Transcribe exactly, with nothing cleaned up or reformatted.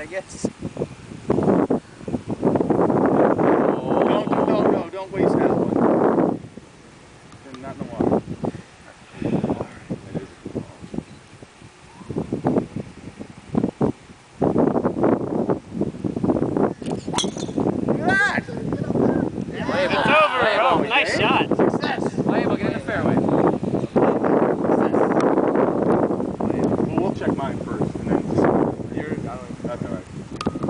guess. Oh. Don't, don't, don't, no, don't waste that one. Not in the water. It's over. Oh, nice shot. Success. We'll get in the fairway. Well, we'll check mine first.